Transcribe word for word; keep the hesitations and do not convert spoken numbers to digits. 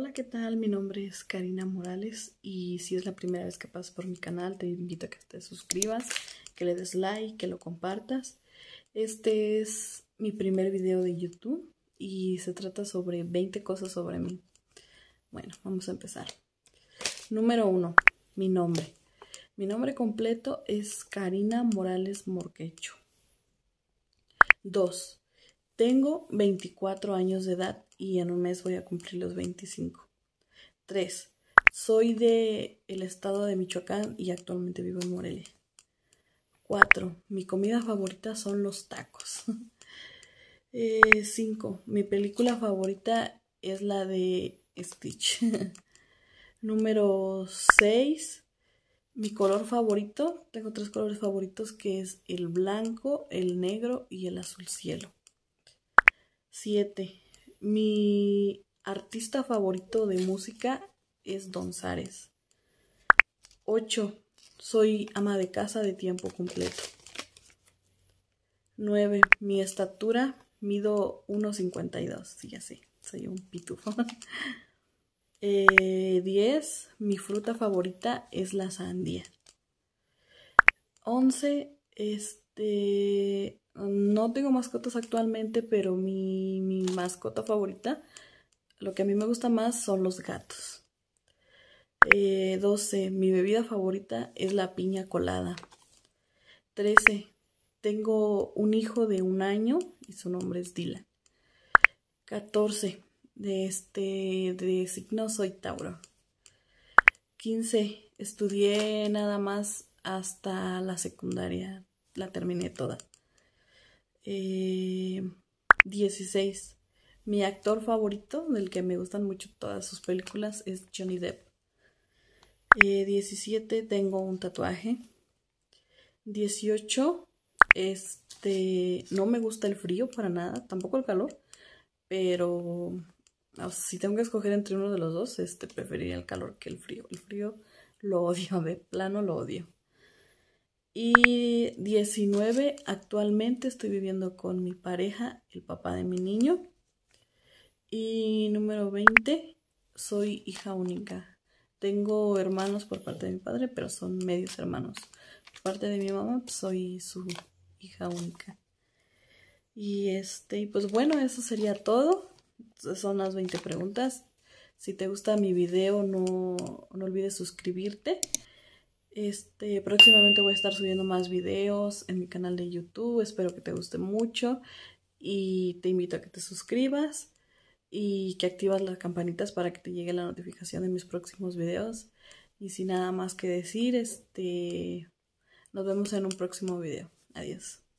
Hola, ¿qué tal? Mi nombre es Karina Morales y si es la primera vez que pasas por mi canal, te invito a que te suscribas, que le des like, que lo compartas. Este es mi primer video de YouTube y se trata sobre veinte cosas sobre mí. Bueno, vamos a empezar. Número uno, mi nombre. Mi nombre completo es Karina Morales Morquecho. dos. Tengo veinticuatro años de edad y en un mes voy a cumplir los veinticinco. tres. Soy de el estado de Michoacán y actualmente vivo en Morelia. cuatro. Mi comida favorita son los tacos. cinco. Eh, mi película favorita es la de Stitch. Número seis. Mi color favorito, tengo tres colores favoritos que es el blanco, el negro y el azul cielo. siete. Mi artista favorito de música es Don Zares. ocho. Soy ama de casa de tiempo completo. nueve. Mi estatura, mido uno cincuenta y dos. Sí, ya sé, soy un pitufo. eh, diez. Mi fruta favorita es la sandía. once. Este... No tengo mascotas actualmente, pero mi, mi mascota favorita, lo que a mí me gusta más son los gatos. Eh, doce. Mi bebida favorita es la piña colada. trece. Tengo un hijo de un año y su nombre es Dylan. catorce. De este de signo soy Tauro. quince. Estudié nada más hasta la secundaria. La terminé toda. Eh, dieciséis. Mi actor favorito, del que me gustan mucho todas sus películas, es Johnny Depp. Eh, diecisiete. Tengo un tatuaje. dieciocho. Este, no me gusta el frío para nada, tampoco el calor, pero no, si tengo que escoger entre uno de los dos, este, preferiría el calor que el frío. El frío lo odio, de plano lo odio. Y diecinueve. Actualmente estoy viviendo con mi pareja, el papá de mi niño. Y número veinte. Soy hija única. Tengo hermanos por parte de mi padre, pero son medios hermanos. Por parte de mi mamá, pues soy su hija única. Y este, pues bueno, eso sería todo. Son las veinte preguntas. Si te gusta mi video, no, no olvides suscribirte. Este, próximamente voy a estar subiendo más videos en mi canal de YouTube. Espero que te guste mucho. Y te invito a que te suscribas y que activas las campanitas para que te llegue la notificación de mis próximos videos. Y sin nada más que decir, este, nos vemos en un próximo video. Adiós.